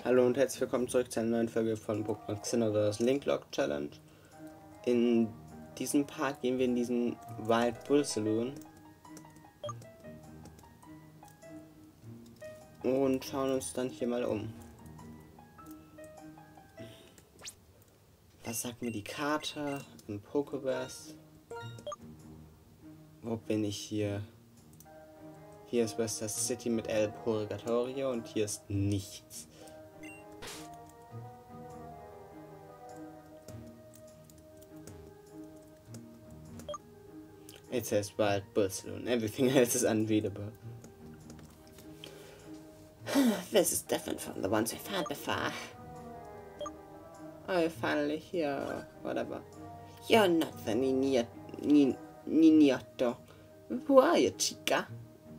Hallo und herzlich willkommen zurück zu einer neuen Folge von Pokémon Xenoverse Linklock Challenge. In diesem Part gehen wir in diesen Wild Bull Saloon und schauen uns dann hier mal um. Was sagt mir die Karte im Pokéverse? Wo bin ich hier? Hier ist Wester City mit El Purgatorio und hier ist nichts. It says Wild Bull Saloon. Everything else is unreadable. This is different from the ones we've had before. Oh, you're finally here. Whatever. You're not the Ninjato. Who are you, chica?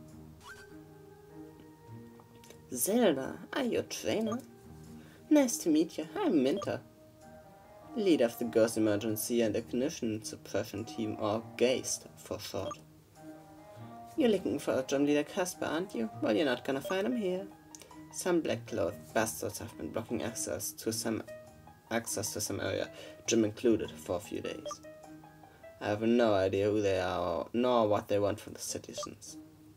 Zelda, are you a trainer? Nice to meet you. I'm Minter, leader of the Ghost Emergency and Ignition Suppression Team, or GAST for short. You're looking for a gym leader Casper, aren't you? Well, you're not gonna find him here. Some black-clothed bastards have been blocking access to some area, gym included, for a few days. I have no idea who they are, nor what they want from the citizens.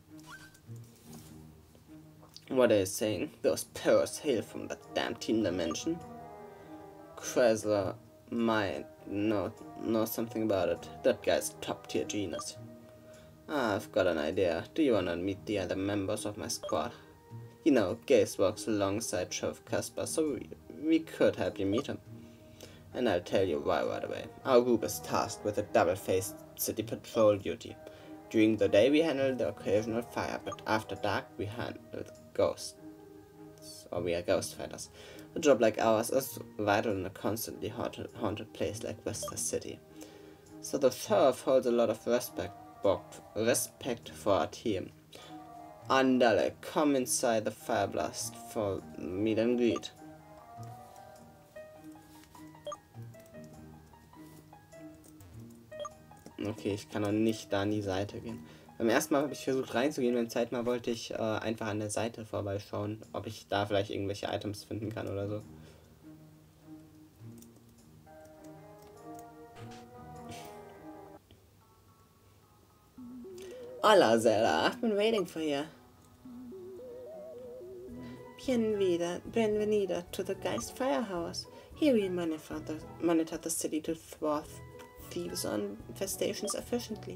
What are you saying? Those pillars hail from that damn team dimension? Chrysler might know something about it. That guy's a top-tier genius. I've got an idea. Do you want to meet the other members of my squad? You know, Gaze works alongside Sheriff Casper, so we could help you meet him. And I'll tell you why right away. Our group is tasked with a double-faced city patrol duty. During the day we handle the occasional fire, but after dark we handle ghosts. Or we are ghost fighters. A job like ours is vital in a constantly haunted place like Wester City. So the sheriff holds a lot of respect for our team. Andale, come inside the Fire Blast for meet and greet. Okay, ich kann noch nicht da an die Seite gehen. Beim ersten Mal habe ich versucht reinzugehen, beim zweiten Mal wollte ich einfach an der Seite vorbeischauen, ob ich da vielleicht irgendwelche Items finden kann oder so. Hola Zelda, I've been waiting for you. Bienvenida to the Geist Firehouse. Here we monitor the city to thwart thieves on infestations efficiently.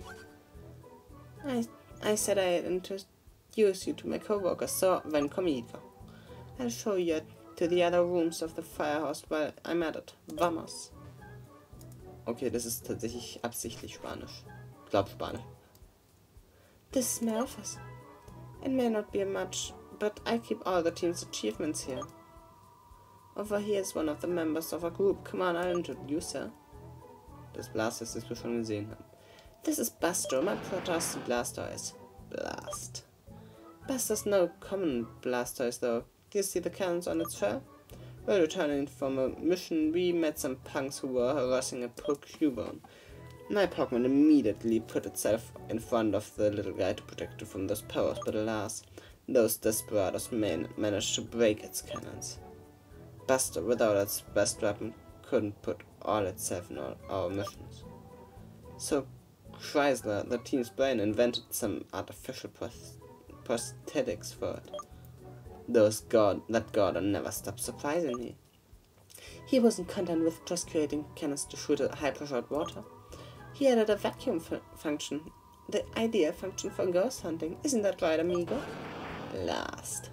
I said I'd introduce you to my co-worker, so ven conmigo. I'll show you to the other rooms of the firehouse while I'm at it. Vamos. Okay, das ist tatsächlich absichtlich Spanisch. Ich glaube Spanisch. This is my office. It may not be much, but I keep all the team's achievements here. Over here is one of the members of our group. Come on, I'll introduce her. Das Blaster, das wir schon gesehen haben. This is Buster, my trusty Blastoise. Blast. Buster's no common Blastoise though. Do you see the cannons on its shell? While returning from a mission, we met some punks who were harassing a poor Cubone. My Pokémon immediately put itself in front of the little guy to protect it from those powers, but alas, those desperados managed to break its cannons. Buster, without its best weapon, couldn't put all itself in all our missions. So Chrysler, the team's brain, invented some artificial prosthetics for it. That Gordon never stopped surprising me. He wasn't content with just creating cannons to shoot a high-pressured water. He added a vacuum function, the ideal function for ghost hunting. Isn't that right, amigo? Blast.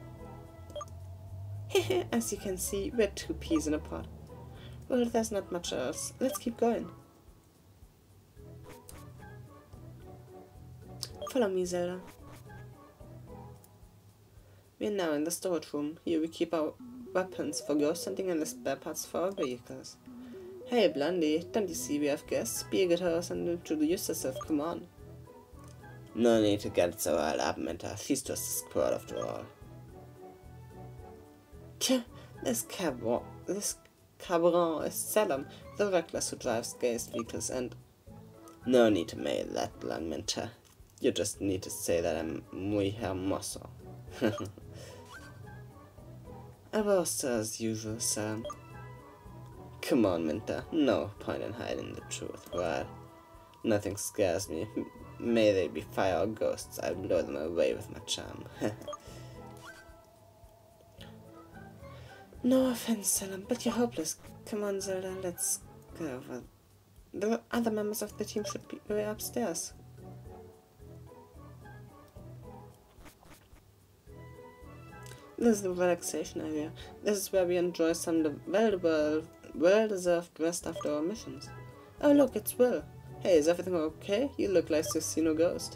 Hehe, as you can see, we're two peas in a pod. Well, there's not much else. Let's keep going. Follow me, Zelda. We're now in the storage room. Here we keep our weapons for ghost hunting and the spare parts for our vehicles. Hey, Blondie, don't you see we have guests? Be a good host and introduce yourself, come on. No need to get so riled up, Minter. She's just a squirt after all. Tch, this cabron is Selim, the reckless who drives Geist vehicles, and... No need to make that long, Minter. You just need to say that I'm muy hermoso. I was as usual, Sam. Come on, Minta. No point in hiding the truth, right? Nothing scares me. May they be fire or ghosts, I'll blow them away with my charm. No offense, Salam, but you're hopeless. Come on, Zelda, let's go over. The other members of the team should be upstairs. This is the relaxation area. This is where we enjoy some well-deserved rest after our missions. Oh look, it's Will. Hey, is everything okay? You look like you've seen a ghost.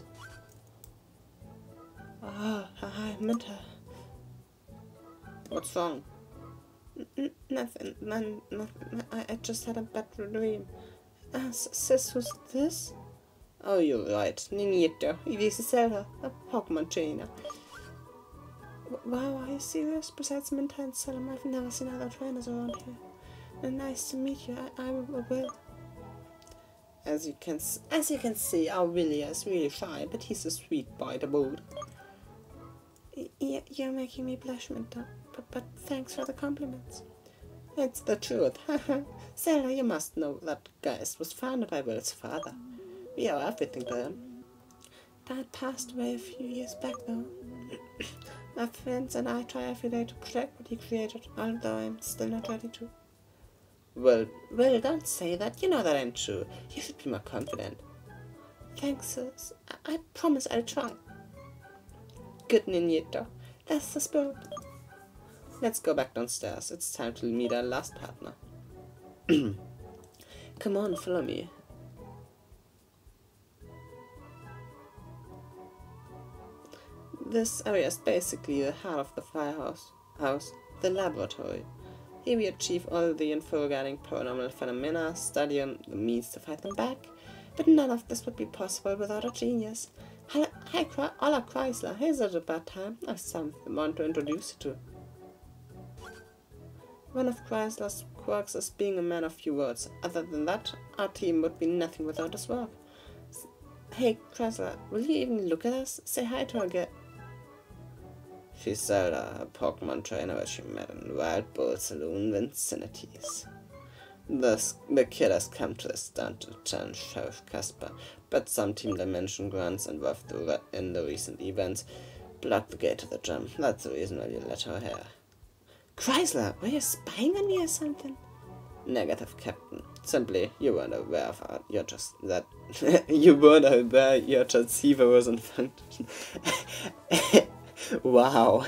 Oh, hi, Minta. What's wrong? Nothing. I just had a bad dream. Sis, who's this? Oh, you're right. Ninito. This is Zelda, a Pokemon trainer. Wow, are you serious? Besides Minta and Salam, I've never seen other trainers around here. Nice to meet you. I'm Will. As you can see, our Willie is really shy, but he's a sweet boy to boot. You're making me blush, Minta. But thanks for the compliments. It's the truth. Zelda, you must know that Geist was founded by Will's father. We owe everything to him. Dad passed away a few years back, though. My friends and I try every day to protect what he created, although I'm still not ready to. Well, don't say that. You know that ain't true. You should be more confident. Thanks, sis. I promise I'll try. Good, Ninito. That's the spirit. Let's go back downstairs. It's time to meet our last partner. Come on, follow me. This area is basically the heart of the firehouse, the laboratory. Here we achieve all the info regarding paranormal phenomena, study the means to fight them back, but none of this would be possible without a genius. Hi, Ola Chrysler, here's at a bad time. I've someone to introduce you to. One of Chrysler's quirks is being a man of few words. Other than that, our team would be nothing without his work. Hey, Chrysler, will you even look at us? Say hi to her girl. She's Zelda, a Pokemon trainer that she met in Wild Bull Saloon Vicinities. The kid has come to this town to challenge Sheriff Casper, but some Team Dimension grunts involved in the recent events blocked the gate to the gym. That's the reason why you let her here. Chrysler, were you spying on me or something? Negative, Captain. Simply, you weren't aware of her. You're just that. You weren't aware your transceiver was in function. Wow.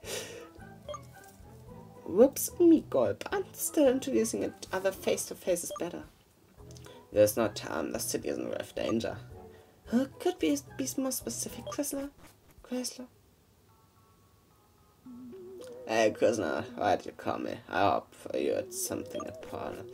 Whoops, me gulp. I'm still introducing it. Other face-to-face is better. There's no time. The city is in grave danger. Could be more specific, Chrysler? Hey, Chrysler, why'd you call me? I hope for you it's something important.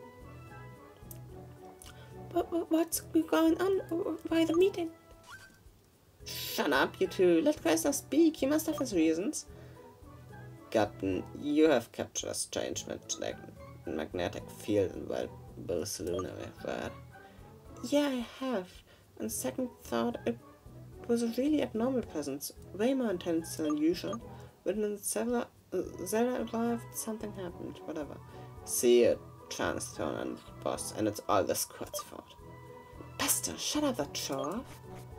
What's going on? Why the meeting? Shut up, you two. Let Chrysler speak. He must have his reasons. Captain, you have captured a strange magnetic field in Wild Bull Saloon area, right? Yeah, I have. On second thought, it was a really abnormal presence. Way more intense than usual. Within several Zelda arrived, something happened, whatever. See a chance thrown on the boss, and it's all the squad's fault. Buster, shut up that show off.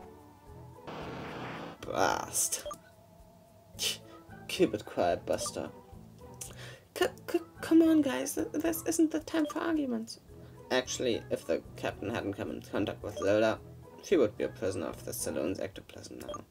Blast. Keep it quiet, Buster. Come on, guys. This isn't the time for arguments. Actually, if the captain hadn't come in contact with Zelda, she would be a prisoner of the saloon's ectoplasm now.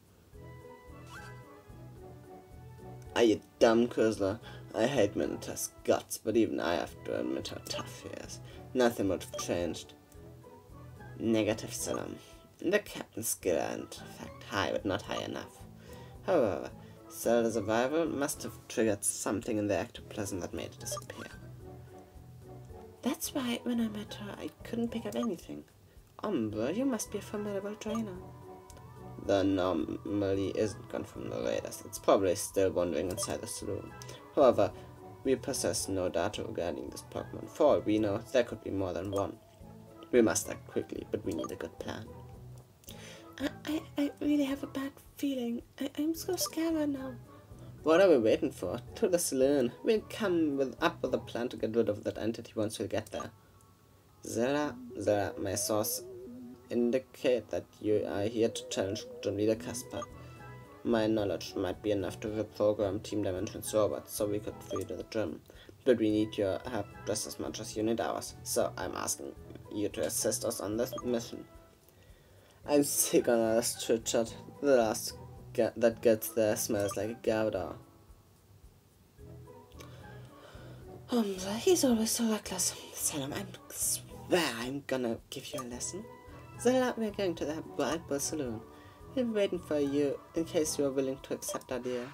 Are you dumb, Chrysler? I hate Minotaur's guts, but even I have to admit how tough he is. Nothing would have changed. Negative, Salam. The captain's skill are in fact high, but not high enough. However, Zelda's survival must have triggered something in the ectoplasm that made it disappear. That's why, when I met her, I couldn't pick up anything. Umbra, you must be a formidable trainer. The anomaly isn't gone from the radars. It's probably still wandering inside the saloon. However, we possess no data regarding this Pokemon. For all we know, there could be more than one. We must act quickly, but we need a good plan. I really have a bad feeling. I'm so scared right now. What are we waiting for? To the saloon. We'll come up with a plan to get rid of that entity once we get there. Zelda, my source indicate that you are here to challenge John Leader Caspar. My knowledge might be enough to reprogram Team Dimension's robots so we could free the gym. But we need your help just as much as you need ours. So I'm asking you to assist us on this mission. I'm sick on a straight shot. The last that gets there smells like a Gouda. He's always so reckless. Salem, I swear I'm gonna give you a lesson. Zelda, we're going to the Wild Bull Saloon. We're waiting for you, in case you are willing to accept our deal.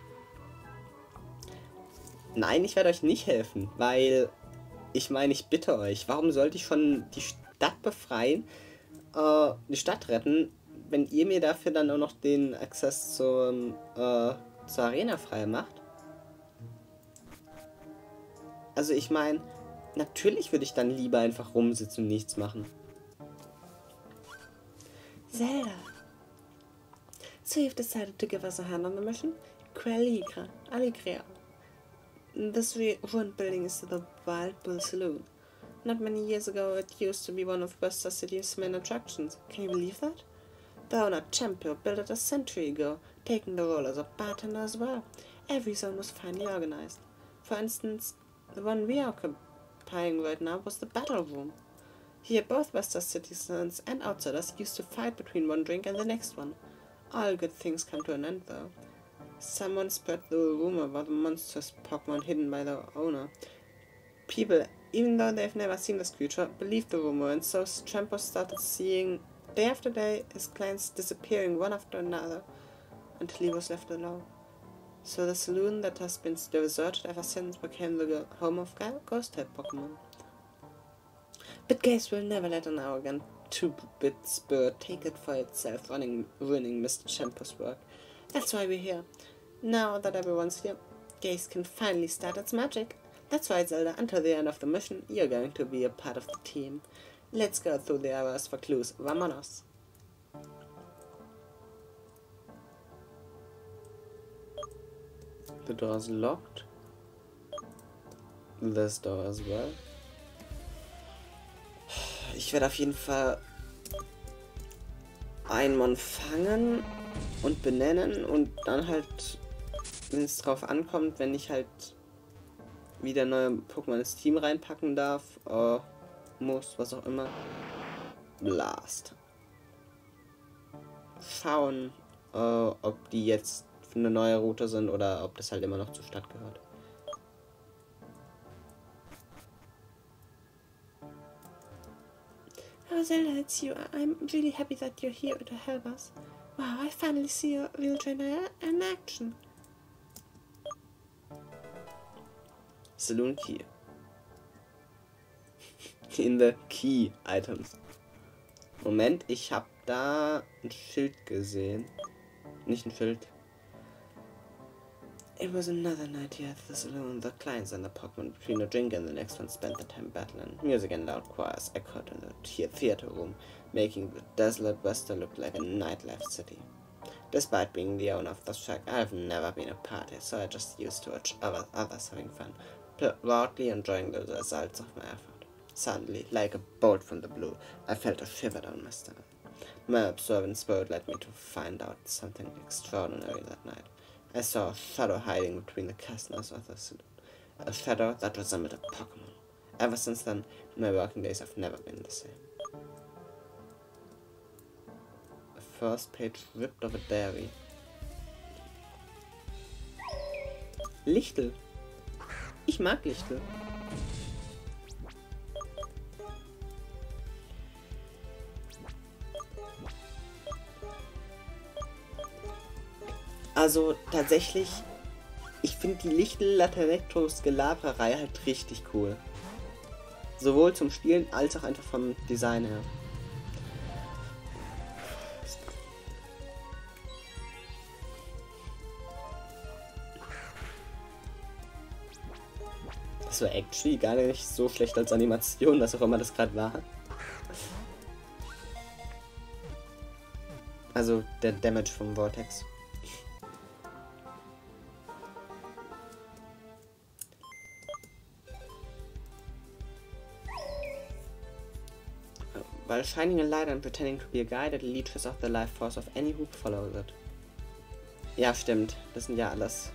Nein, ich werde euch nicht helfen, weil ich meine, ich bitte euch, warum sollte ich schon die Stadt befreien, die Stadt retten, wenn ihr mir dafür dann auch noch den Access zur Arena frei macht? Also ich meine, natürlich würde ich dann lieber einfach rumsitzen und nichts machen. Zelda. So you've decided to give us a hand on the mission? Alegria. This ruined building is the Wild Bull Saloon. Not many years ago, it used to be one of Wester City's main attractions. Can you believe that? The owner, Champion, built it a century ago, taking the role as a bartender as well. Every zone was finely organized. For instance, the one we are occupying right now was the battle room. Here, both Wester citizens and outsiders used to fight between one drink and the next one. All good things come to an end, though. Someone spread the rumor about the monstrous Pokemon hidden by the owner. People, even though they've never seen this creature, believed the rumor, and so Trampo started seeing, day after day, his clients disappearing one after another, until he was left alone. So the saloon that has been deserted ever since became the home of ghost-type Pokemon. But Gaze will never let an arrogant two-bit spirit take it for itself, ruining Mr. Champo's work. That's why we're here. Now that everyone's here, Gaze can finally start its magic. That's why, Zelda, until the end of the mission, you're going to be a part of the team. Let's go through the areas for clues. Vamonos! The door's locked. This door as well. Ich werde auf jeden Fall einen Mon fangen und benennen und dann halt, wenn es drauf ankommt, wenn ich halt wieder neue Pokémon ins Team reinpacken darf, muss, was auch immer. Blast. Schauen, ob die jetzt eine neue Route sind oder ob das halt immer noch zur Stadt gehört. Oh, Zelda, it's you. I'm really happy that you're here to help us. Wow, I finally see your real trainer in action. Saloon Key. In the Key Items. Moment, ich habe da ein Schild gesehen. Nicht ein Schild. It was another night here at the saloon. The clients and the Pokemon between a drink and the next one spent the time battling. Music and loud choirs echoed in the theater room, making the desolate Wester look like a nightlife city. Despite being the owner of the shack, I've never been a party, so I just used to watch others having fun, proudly enjoying the results of my effort. Suddenly, like a bolt from the blue, I felt a shiver down my stomach. My observant spirit led me to find out something extraordinary that night. I saw a shadow hiding between the customers of the saloon. A shadow that resembled a Pokemon. Ever since then, my working days have never been the same. The first page ripped of a diary. Lichtel. Ich mag Lichtel. Also tatsächlich, ich finde die Lichtel-Laterecto-Skelabra-Reihe halt richtig cool. Sowohl zum Spielen als auch einfach vom Design her. Das war actually gar nicht so schlecht als Animation, was auch immer das gerade war. Also der Damage vom Vortex. While shining a light and pretending to be a guide, it leeches off the life force of any who follows it. Ja, stimmt. Das sind ja alles.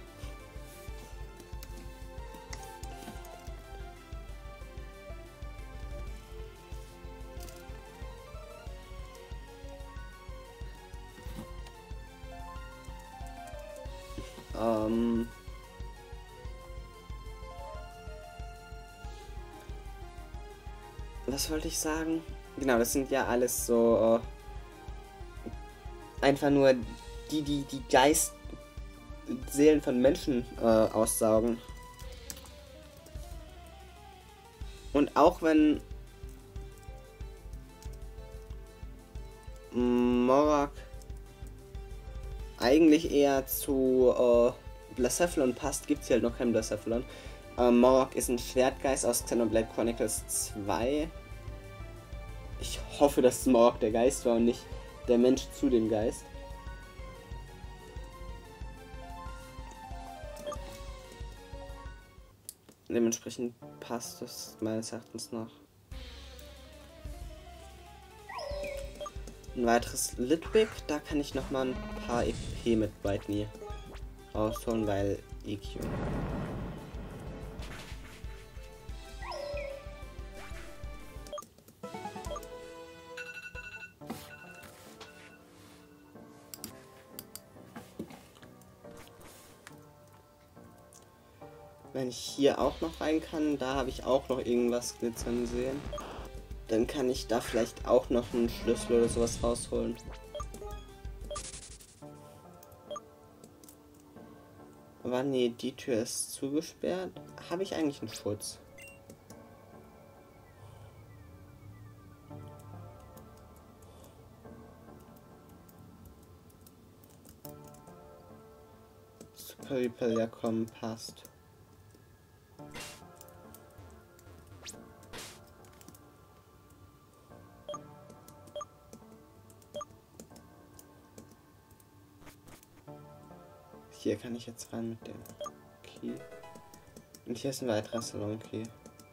Was wollte ich sagen? Genau, das sind ja alles so einfach nur die Seelen von Menschen aussaugen. Und auch wenn Morak eigentlich eher zu Blacephalon passt, gibt es hier halt noch keinen Blacephalon. Morak ist ein Schwertgeist aus Xenoblade Chronicles 2. Ich hoffe, dass Morak der Geist war und nicht der Mensch zu dem Geist. Dementsprechend passt es meines Erachtens nach. Ein weiteres Litwick, da kann ich noch mal ein paar EP mit Whitney rausholen, weil EQ. Wenn ich hier auch noch rein kann, da habe ich auch noch irgendwas glitzern sehen. Dann kann ich da vielleicht auch noch einen Schlüssel oder sowas rausholen. Aber nee, die Tür ist zugesperrt. Habe ich eigentlich einen Schutz? Super Repel, ja komm, passt. Hier kann ich jetzt rein mit dem Key. Und hier ist ein weiterer Salon-Key.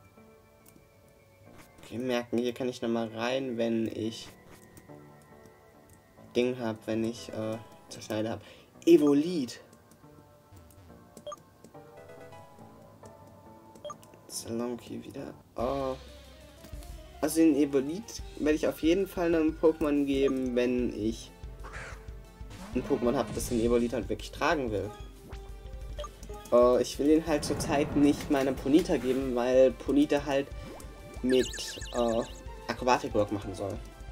Okay, merken, hier kann ich nochmal rein, wenn ich Ding habe, wenn ich Zerschneide habe. Evolit. Salon-Key wieder. Oh. Also den Evolit werde ich auf jeden Fall einem Pokémon geben, wenn ich ein Pokémon habe, das den Evolit halt wirklich tragen will. Ich will ihn halt zurzeit nicht meinem Ponyta geben, weil Ponyta halt mit Akrobatik-Work machen soll.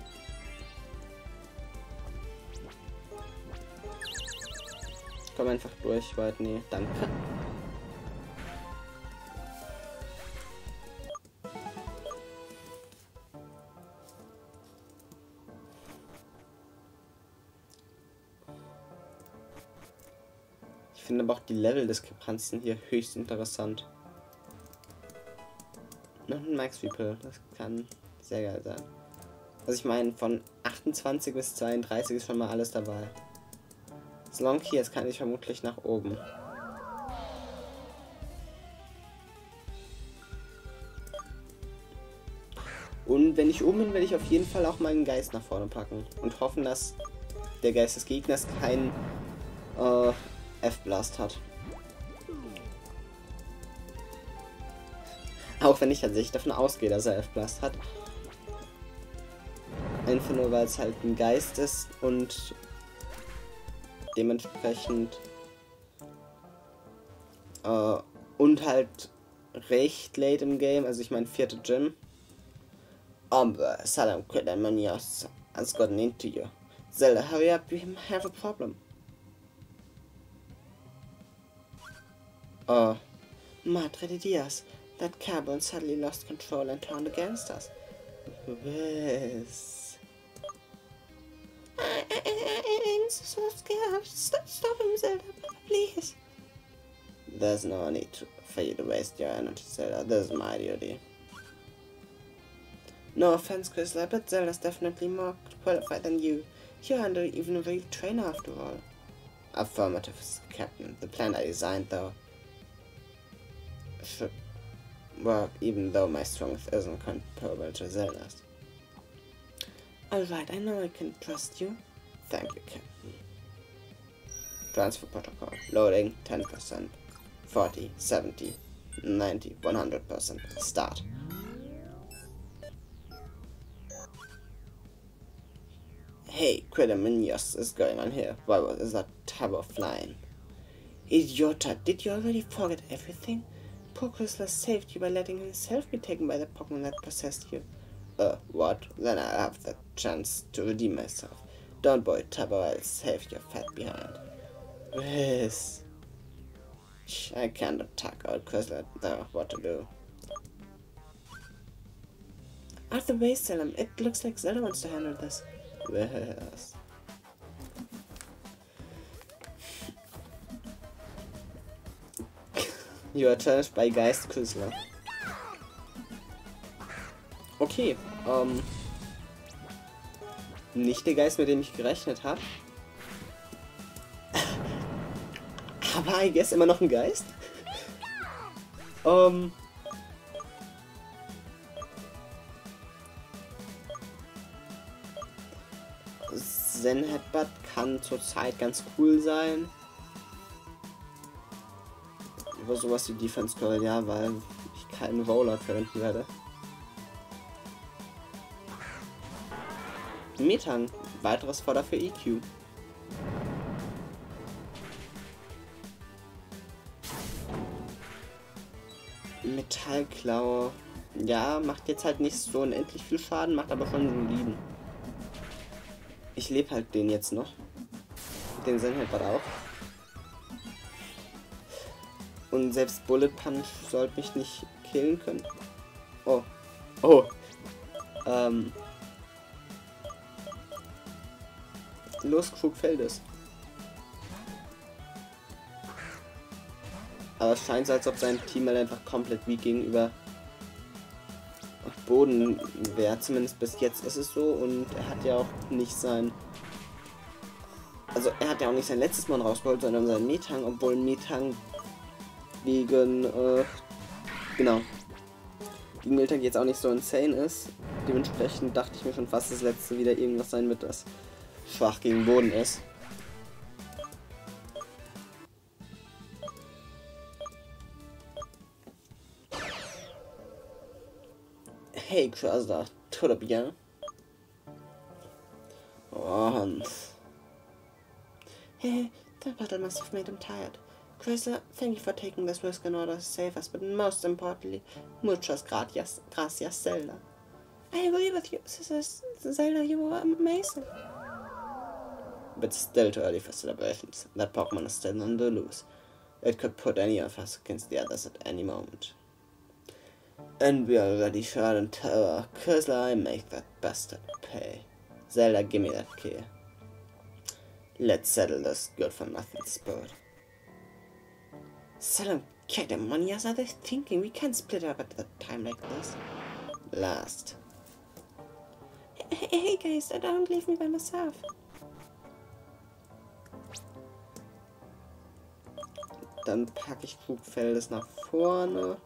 Komm einfach durch, Whitney. Danke. Ich finde aber auch die Level-Diskrepanzen hier höchst interessant. Noch ein Max Repel, das kann sehr geil sein. Also ich meine, von 28 bis 32 ist schon mal alles dabei. Salon-Key, jetzt kann ich vermutlich nach oben. Und wenn ich oben bin, werde ich auf jeden Fall auch meinen Geist nach vorne packen. Und hoffen, dass der Geist des Gegners keinen F-Blast hat. Auch wenn ich tatsächlich davon ausgehe, dass er F-Blast hat. Einfach nur, weil es halt ein Geist ist und dementsprechend und halt recht late im Game, also ich meine 4. Gym. Salam Manias has gotten into you. Zelda, hurry up, we have a problem. Madre de Dios, that carbon suddenly lost control and turned against us. Yes. I'm so scared. Stop him, Zelda, please. There's no need for you to waste your energy, Zelda. This is my duty. No offense, Chrysler, but Zelda's definitely more qualified than you. You're under even a real trainer after all. Affirmative, Captain. The plan I designed, though, should work even though my strength isn't comparable to Zelda's. Alright, I know I can trust you. Thank you, Captain. Transfer protocol. Loading 10%. 40, 70, 90, 100%. Start. Hey, Quidaminius is going on here. Why was that tower flying? Idiota, did you already forget everything? Poor Chrysler saved you by letting himself be taken by the Pokémon that possessed you. What? Then I'll have the chance to redeem myself. Don't worry, Tabo, I'll save your fat behind. Yes. I can't attack out Chrysler, though. What to do? Out of the way, Salem. It looks like Zelda wants to handle this. Yes. You are challenged by Geist Chrysler. Okay, nicht der Geist, mit dem ich gerechnet habe. Aber I guess immer noch ein Geist. Zen Headbutt kann zurzeit ganz cool sein. Über sowas wie Defense Curl, ja, weil ich keinen Rollout verwenden werde. Metang, weiteres Fodder für EQ. Metallklaue, ja, macht jetzt halt nicht so unendlich viel Schaden, macht aber schon soliden. Ich lebe halt den jetzt noch. Den Zen halt auch. Und selbst Bullet Punch sollte mich nicht killen können. Oh. Oh. Los, Krugfeldes. Aber es scheint so, als ob sein Team halt einfach komplett weak gegenüber Boden wäre. Zumindest bis jetzt ist es so. Und er hat ja auch nicht sein... Also er hat ja auch nicht sein letztes Mal rausgeholt, sondern sein Metang, obwohl Metang gegen... genau. Gegen Metang jetzt auch nicht so insane ist. Dementsprechend dachte ich mir schon fast, das letzte wieder irgendwas sein wird, das schwach gegen Boden ist. Hey Chrysler, tout va bien? Und... Hey, that battle must have made him tired. Chrysler, thank you for taking this risk in order to save us, but most importantly, muchas gracias, Zelda. I agree with you, Zelda, you were amazing. But still too early for celebrations. That Pokemon is still on the loose. It could put any of us against the others at any moment. And we already shot in tower. Chrysler, I make that bastard pay. Zelda, give me that key. Let's settle this good for nothing sport. Salem, get the money, as are they thinking? We can't split up at a time like this. Last. Hey guys, don't leave me by myself. Dann packe ich Krugfeldes nach vorne.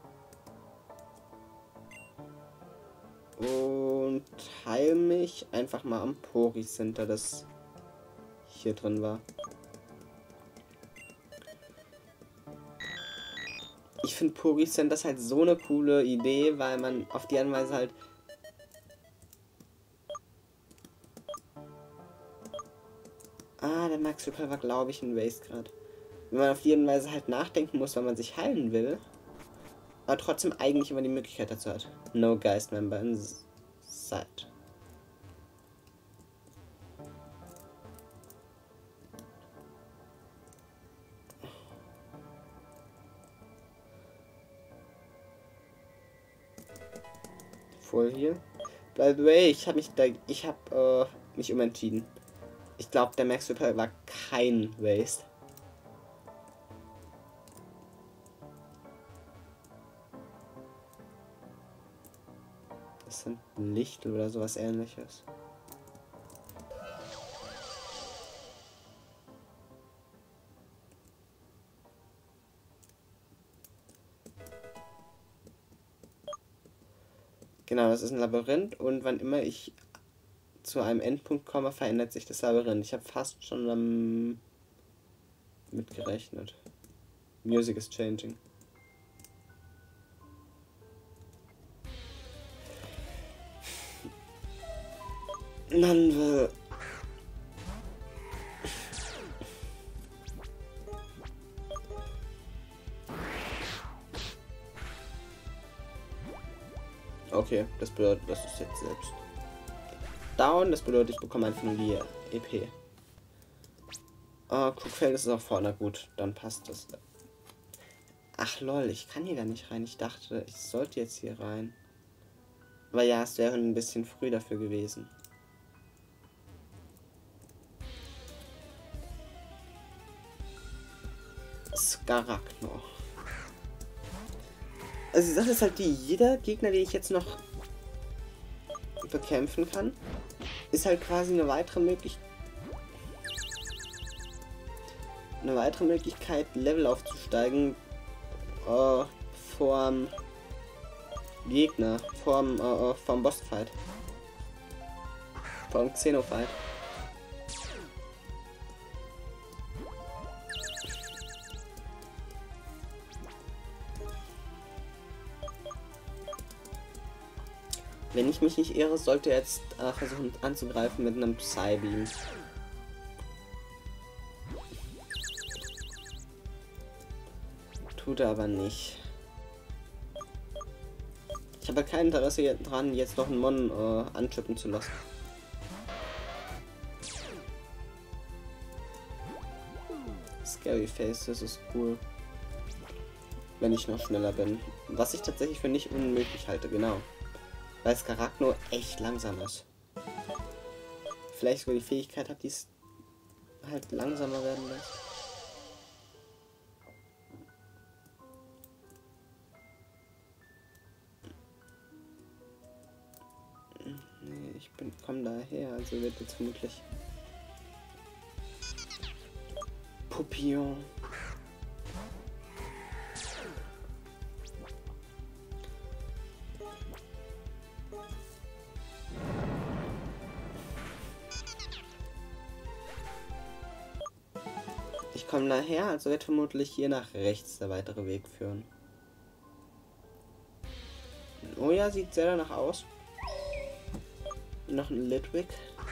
Und heil mich einfach mal am Pori Center, das hier drin war. Ich finde Pori Center ist halt so eine coole Idee, weil man auf die Anweise halt... Ah, der Max Ripper war, glaube ich, ein Waste gerade. Wenn man auf die Weise halt nachdenken muss, wenn man sich heilen will, aber trotzdem eigentlich immer die Möglichkeit dazu hat. No Geist Member in sight. Voll hier. By the way, ich habe mich umentschieden. Ich glaube, der Max Ripper war kein Waste. Das sind Licht oder sowas Ähnliches. Genau, das ist ein Labyrinth und wann immer ich zu einem Endpunkt komme, verändert sich das Labyrinth. Ich habe fast schon mit gerechnet. Music is changing. Nanwe. Okay, das bedeutet, das ist jetzt selbst down. Das bedeutet, ich bekomme einfach nur die EP. Crookfeld ist auch vorne. Gut, dann passt das. Ach lol, ich kann hier gar nicht rein. Ich dachte, ich sollte jetzt hier rein. Aber ja, es wäre ein bisschen früh dafür gewesen. Skaragno. Also die Sache ist halt die, jeder Gegner, den ich jetzt noch bekämpfen kann, ist halt quasi eine weitere Möglichkeit, Level aufzusteigen vorm Gegner, vorm Bossfight, vorm Xenofight. Wenn ich mich nicht irre, sollte er jetzt versuchen anzugreifen mit einem Psybeam. Tut er aber nicht. Ich habe kein Interesse daran, jetzt noch einen Mon anchippen zu lassen. Scary Face, das ist cool. Wenn ich noch schneller bin. Was ich tatsächlich für nicht unmöglich halte, genau. Weil Skaragno echt langsam ist. Vielleicht sogar die Fähigkeit hat, die es halt langsamer werden lässt. Nee, ich komm daher, also wird jetzt vermutlich Pupillon. Ich komme daher, also wird vermutlich hier nach rechts der weitere Weg führen. Oh ja, sieht sehr danach aus. Noch ein Litwick.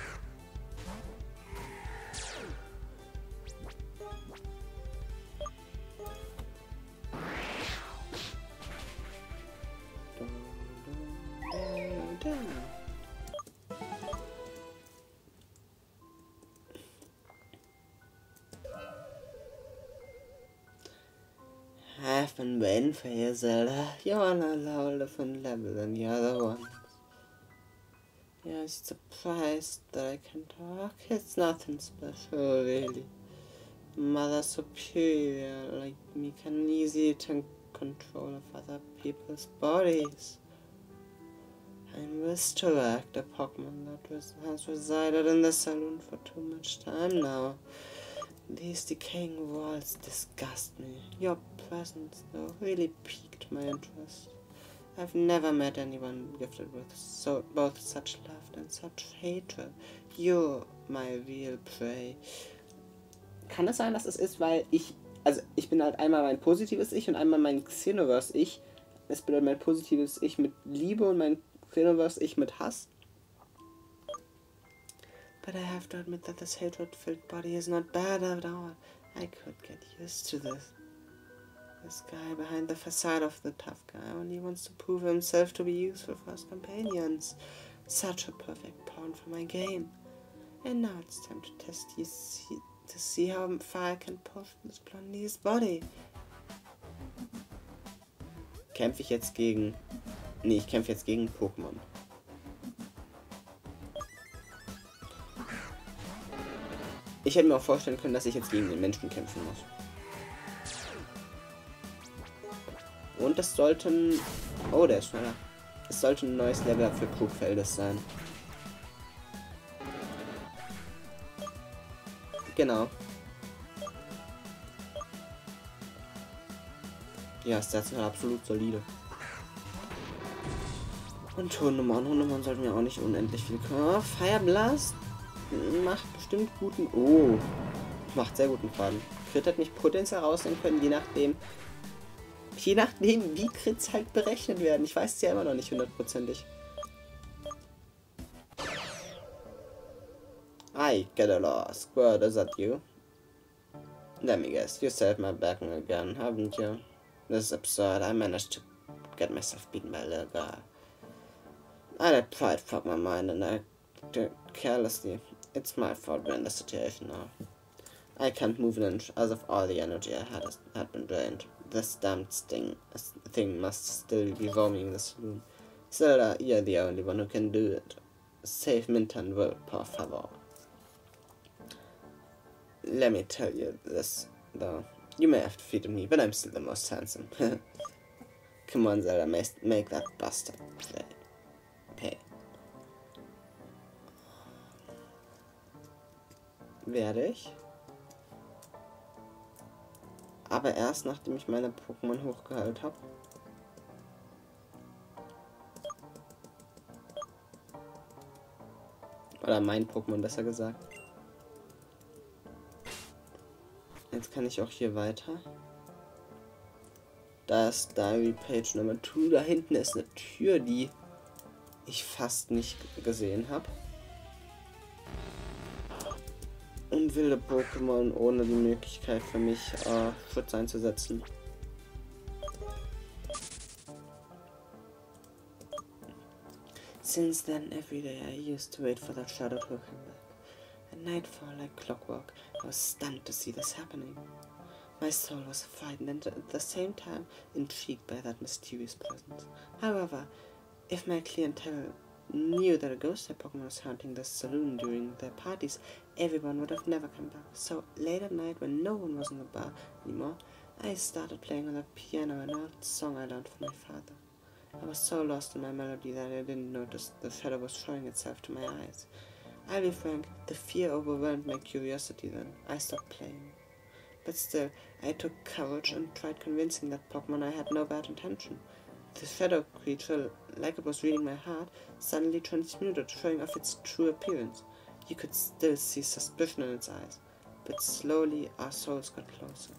Have and when for your Zelda, you wanna level different level than the other ones. Yeah, I'm surprised that I can talk. It's nothing special, really. Mother Superior, like me, can easily take control of other people's bodies. I'm Wistorak, the Pokemon that has resided in the saloon for too much time now. These decaying walls disgust me. Your presence, though, really piqued my interest. I've never met anyone gifted with both such love and such hatred. You're my real prey. Kann es sein, dass es ist, weil ich bin halt einmal mein positives Ich und einmal mein Xenoverse-Ich. Es bedeutet mein positives Ich mit Liebe und mein Xenoverse-Ich mit Hass. But I have to admit that this hatred-filled body is not bad at all. I could get used to this. This guy behind the facade of the tough guy only wants to prove himself to be useful for his companions. Such a perfect pawn for my game. And now it's time to test you to see how far I can push this blondie's body. Kämpfe ich jetzt gegen... Nee, ich kämpfe jetzt gegen Pokémon. Ich hätte mir auch vorstellen können, dass ich jetzt gegen den Menschen kämpfen muss. Und das sollten... Oh, der ist schneller. Es sollte ein neues Level für Crookfeldes sein. Genau. Ja, Stats sind absolut solide. Und Hundemann. Hundemann sollten wir auch nicht unendlich viel können. Oh, Fire Blast macht bestimmt guten... Oh, macht sehr guten Schaden. Crit hat mich potenziell rausnehmen können, je nachdem, wie Crits halt berechnet werden. Ich weiß es ja immer noch nicht hundertprozentig. I get a loss. Squirrel, is that you? Let me guess, you saved my back again, haven't you? This is absurd. I managed to get myself beaten by a little girl. I let pride fuck my mind and I acted carelessly. It's my fault we're in this situation now. I can't move an inch as if all the energy I had been drained. This damned thing must still be roaming the saloon. Zelda, you're the only one who can do it. Save Minta and Will, por favor. Let me tell you this, though. You may have defeated me, but I'm still the most handsome. Come on, Zelda, make that bastard pay. Werde ich. Aber erst nachdem ich meine Pokémon hochgeheilt habe. Oder mein Pokémon besser gesagt. Jetzt kann ich auch hier weiter. Da ist Diary Page Nummer 2. Da hinten ist eine Tür, die ich fast nicht gesehen habe. Und wilde Pokémon ohne die Möglichkeit für mich Schutz einzusetzen. Since then, every day I used to wait for that shadow to come back. At nightfall, like clockwork, I was stunned to see this happening. My soul was frightened and at the same time intrigued by that mysterious presence. However, if my clientele knew that a ghost-type Pokemon was haunting the saloon during their parties, everyone would have never come back. So late at night, when no one was in the bar anymore, I started playing on the piano an old song I learned from my father. I was so lost in my melody that I didn't notice the shadow was showing itself to my eyes. I'll be frank, the fear overwhelmed my curiosity then. I stopped playing. But still, I took courage and tried convincing that Pokemon I had no bad intention. The shadow creature, like it was reading my heart, suddenly transmuted, showing off its true appearance. You could still see suspicion in its eyes, but slowly our souls got closer.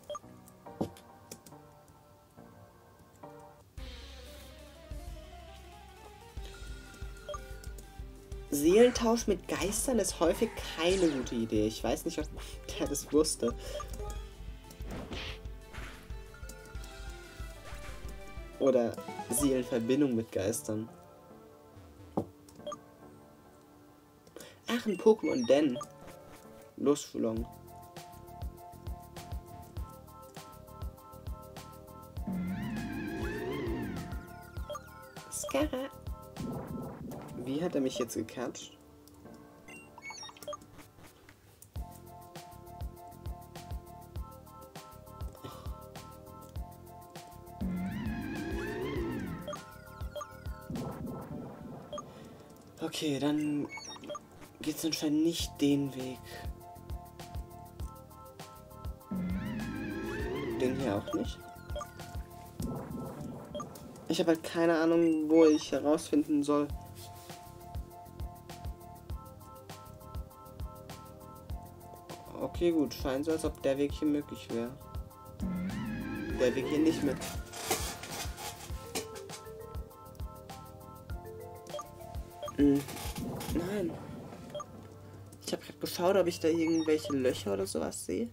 Seelentausch mit Geistern ist häufig keine gute Idee. Ich weiß nicht, ob der das wusste. Oder Seelenverbindung mit Geistern. Ach, ein Pokémon denn. Los, Fulong. Skara. Wie hat er mich jetzt gecatcht? Okay, dann geht's anscheinend nicht den Weg. Den hier auch nicht. Ich habe halt keine Ahnung, wo ich herausfinden soll. Okay, gut. Scheint so, als ob der Weg hier möglich wäre. Der Weg hier nicht mit. Nein. Ich habe gerade geschaut, ob ich da irgendwelche Löcher oder sowas sehe.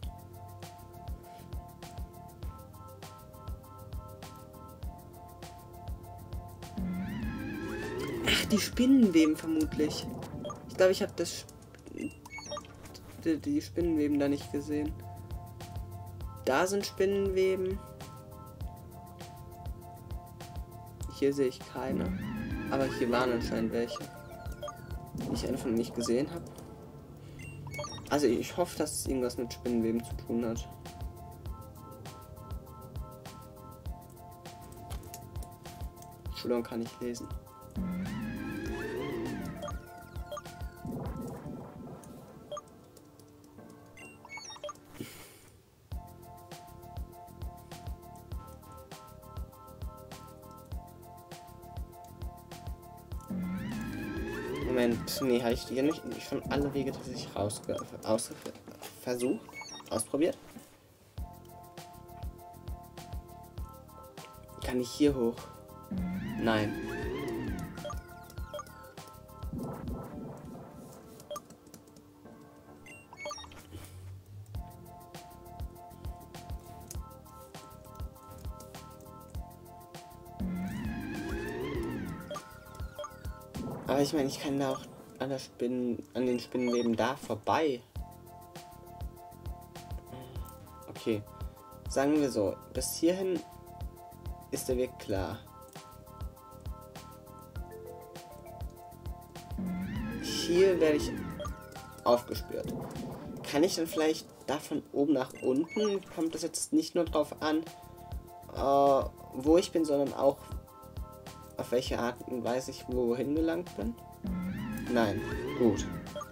Ach, die Spinnenweben vermutlich. Ich glaube, ich habe die Spinnenweben da nicht gesehen. Da sind Spinnenweben. Hier sehe ich keine. Aber hier waren anscheinend welche, die ich einfach nicht gesehen habe. Also ich hoffe, dass es irgendwas mit Spinnenweben zu tun hat. Entschuldigung, kann ich lesen. Moment, nee, habe ich hier nicht schon alle Wege tatsächlich ausprobiert? Kann ich hier hoch? Nein. Aber ich meine, ich kann da auch an den Spinnenweben da vorbei. Okay. Sagen wir so, bis hierhin ist der Weg klar. Hier werde ich aufgespürt. Kann ich dann vielleicht da von oben nach unten? Kommt das jetzt nicht nur drauf an, wo ich bin, sondern auch auf welche Art und Weise ich wohin gelangt bin? Nein. Gut.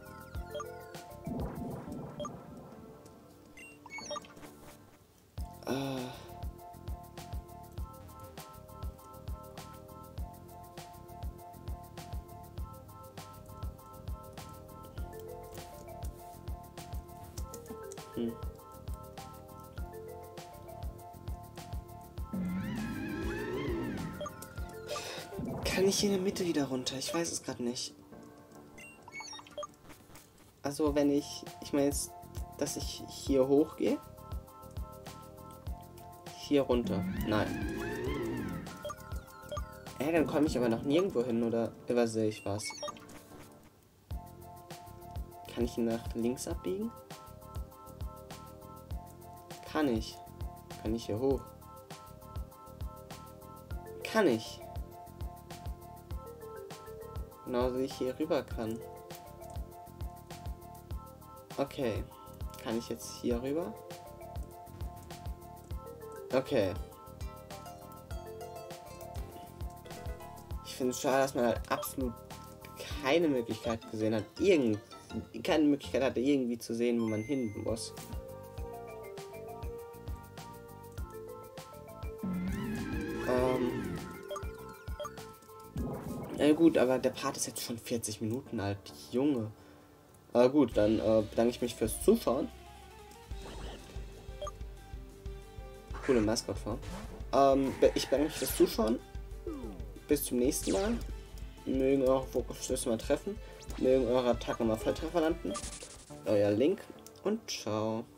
Kann ich hier in der Mitte wieder runter? Ich weiß es gerade nicht. Also wenn ich meine jetzt, dass ich hier hochgehe. Hier runter. Nein. Dann komme ich aber noch nirgendwo hin, oder übersehe ich was? Kann ich nach links abbiegen? Kann ich. Kann ich hier hoch? Kann ich. Genauso wie ich hier rüber kann. Okay. Kann ich jetzt hier rüber? Okay. Ich finde es schade, dass man halt absolut keine Möglichkeit gesehen hat, keine Möglichkeit hatte, irgendwie zu sehen, wo man hin muss. Gut, aber der Part ist jetzt schon 40 Minuten alt, Junge. Gut, dann bedanke ich mich fürs Zuschauen. Coole Maskott-Form. Ich bedanke mich fürs Zuschauen. Bis zum nächsten Mal. Mögen eure Fokusstöße mal treffen. Mögen eure Attacken mal Volltreffer landen. Euer Link und ciao.